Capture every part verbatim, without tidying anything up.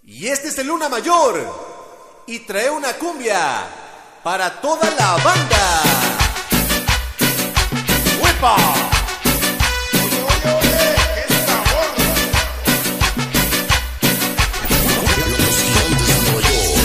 Y este es el Luna Mayor y trae una cumbia para toda la banda. ¡Huepa! Oye, oye, oye, qué sabor. Los gigantes de Nueva York.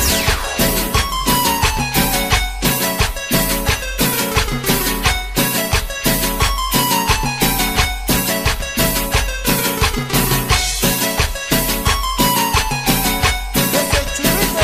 Ese churrito.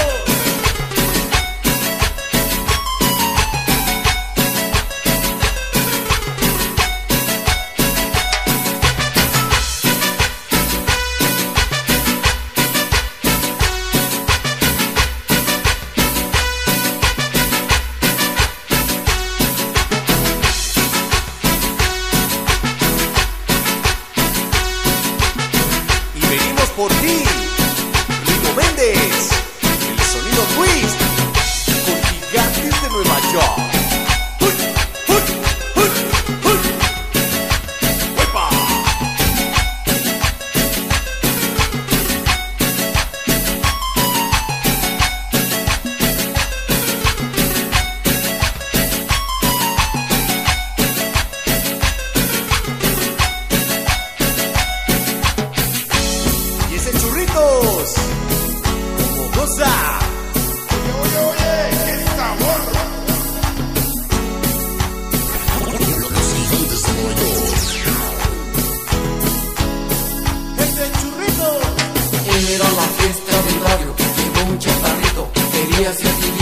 Y venimos por ti, Rigo Méndez, el sonido twist, con Gigantes de Nueva York. ¡Uy, uy, uy, uy! ¡Huepa! Y ese churritos, como goza. Oye, oye, oye, qué sabor. Los gigantes de Nueva York. Ese churrito. Era la fiesta del barrio, llegó un chaparrito, quería ser